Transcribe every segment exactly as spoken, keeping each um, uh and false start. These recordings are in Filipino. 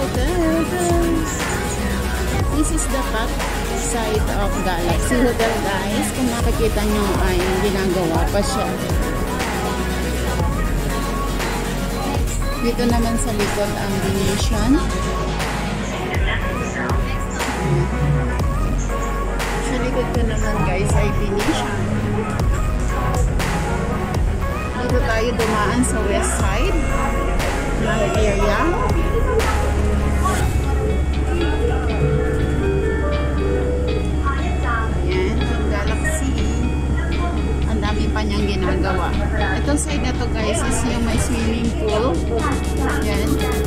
hotel, guys. This is the back side of Galaxy Hotel, guys. Kung makikita nyo ay ginagawa pa siya. Dito naman sa likod ang Venetian. Sa likod ko naman, guys, ay Venetian. Dito tayo dumaan sa west side ng area. Ayan, yung Galaxy. Ang dami pa niyang ginagawa. Itong side na to, guys, is yung may swimming pool. Ayan.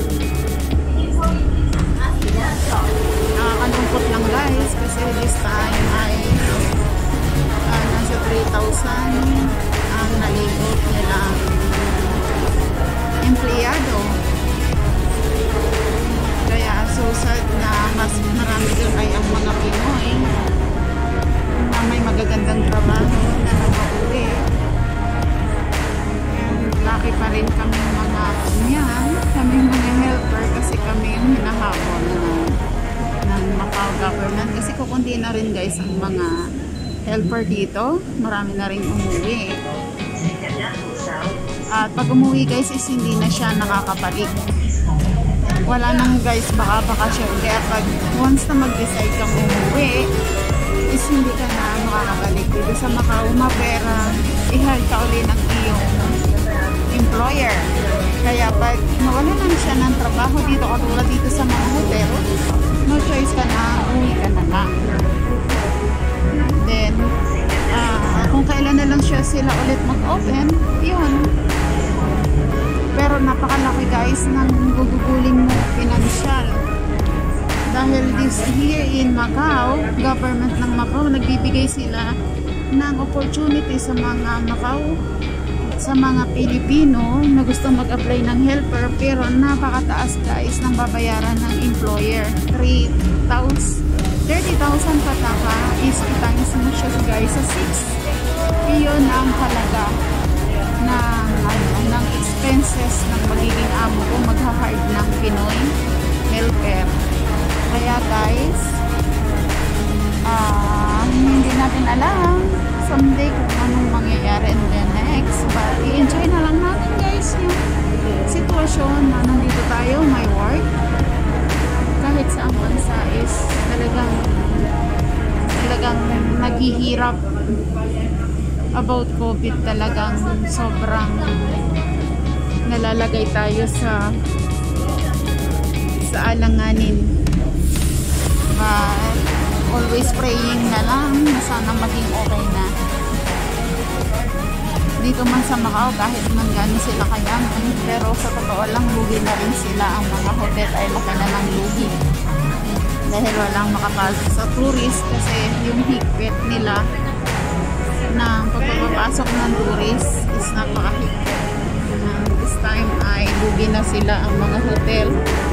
Nakakalungkot lang, guys, kasi this time ay uh, nasa three thousand ang naligot nilang empleyado. Kaya so sad na mas marami doon ay ang mga Pinoy na may magagandang trabaho na nag-uwi. And lucky pa rin kami mga kanyan, kami mga helper, kasi kami yung hinahabol ng Macau government. Kasi kukundi na rin, guys, ang mga helper dito. Marami na rin umuwi. At pag umuwi, guys, is hindi na siya nakakabalik. Wala nang, guys, baka bakasyon. Kaya pag once na mag-decide kang umuwi, is hindi ka na makakabalik dito sa Macau. Mapera, ihal ka ulit ng iyong employer. Kaya pag nawala lang siya ng trabaho dito, katulad dito sa mga hotel, no choice ka na, uwi ka na lang. Then, uh, kung kailan na lang siya sila ulit mag-open, yun. Pero napakalaki, guys, ng guguguling mo pinansyal. Dahil this here in Macau, government ng Macau, nagbibigay sila ng opportunity sa mga Macau, sa mga Pilipino na gusto mag-apply ng helper, pero napakataas, guys, ng babayaran ng employer. thirty thousand pataka is times mo siya, guys, sa six. Iyon ang halaga ng, ano, ng expenses ng magiging amo kung magha-hard ng Pinoy helper. Kaya, guys, uh, hindi natin alam someday kung anong mangyayari in the next, but i-enjoy na lang natin, guys, yung sitwasyon na nandito tayo, may work. Kahit sa ang bansa is talagang talagang naghihirap about COVID, talagang sobrang nalalagay tayo sa sa alanganin, but always praying na lang na sana maging okay na dito man sa Macau. Kahit man gano'n sila kayaman, pero sa totoo lang, lugi na rin sila. Ang mga hotel ay laki na ng lugi dahil walang makapasok sa tourist, kasi yung higpit nila na pagpapasok ng tourist is napakahigpit. Uh, this time ay lugi na sila ang mga hotel.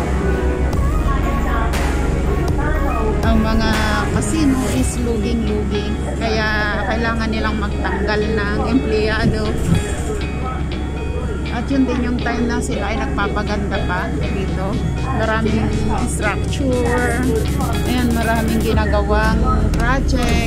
Ang mga casino is luging-luging, kaya kailangan nilang magtanggal ng empleyado. At yun din yung time na sila ay nagpapaganda pa dito. Maraming structure, ayan, maraming ginagawang project.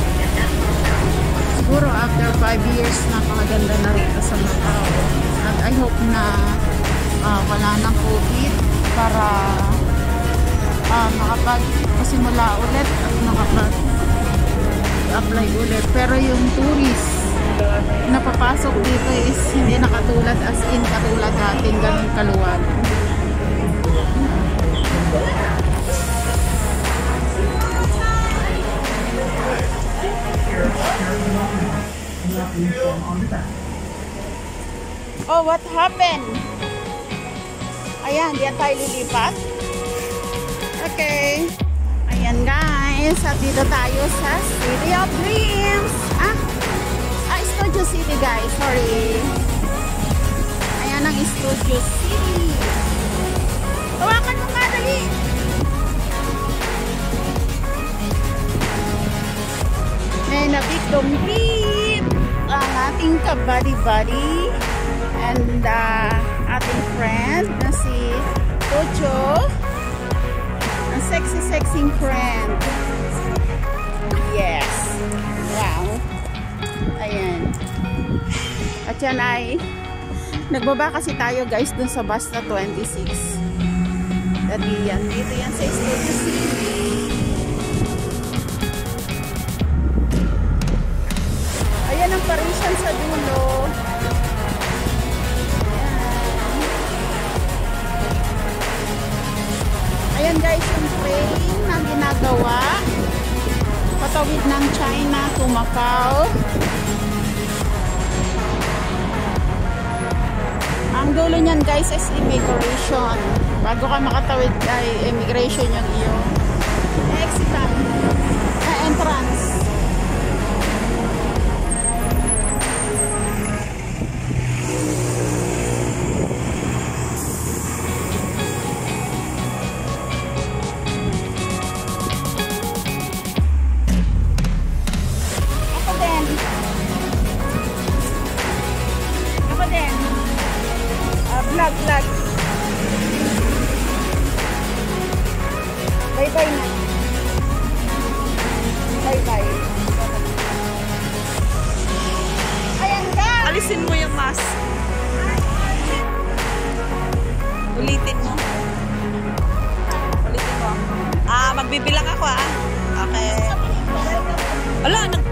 Siguro after five years, napakaganda na rito sa Macau. At I hope na uh, wala ng COVID para uh, makapag-pasimula ulit at makapag-apply ulit. Pero yung tourist na papasok dito is hindi nakatulad as in katulad natin ganun kaluwag. Oh, what happened? Ayan, diyan tayo lilipat. Okay. Ayan, guys, at dito tayo sa City of Dreams. Ah, ah Studio City, guys. Sorry. Ayan ang Studio City. Tawakan mo nga, dali. May nabigdong-bip ang ating kabady-body and uh, ating friend na si Tocho. sexy, sexy friend. Yes. Wow. Ayan. At yan ay, nagbaba kasi tayo guys dun sa bus na twenty-six. Dati yan. Dito yan sa Studio C. Ayan ang Parisian sa dulo. Ayan guys, yung train na ginagawa patawid ng China to Macau. Ang dulo niyan guys is immigration. Bago ka makatawid ay immigration yung iyong exit uh, entrance. Vlog, vlog. Bye-bye na. Bye-bye. Ayan ka! Alisin mo yung mask. Ulitin mo. Ulitin mo. Ah, magbibilang ako ah. Okay. Wala, nag